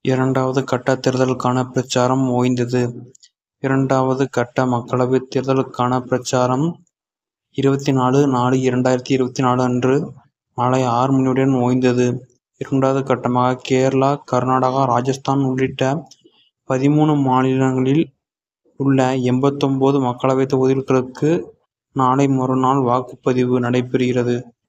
இரண்டாவது கட்ட தேர்தலுக்கான பிரச்சாரம் ஓய்ந்தது. இரண்டாவது கட்ட மக்களவைத் தேர்தலுக்கான பிரச்சாரம் 24/4/2024 அன்று மாலை 6 மணியுடன் ஓய்ந்தது. இரண்டாவது கட்டமாக கேரளா, கர்நாடகா, ராஜஸ்தான் உள்ளிட்ட 13 மாநிலங்களில் உள்ள 89 மக்களவைத் தொகுதிகளுக்கு நாளை மறுநாள் வாக்குப்பதிவு நடைபெறுகிறது.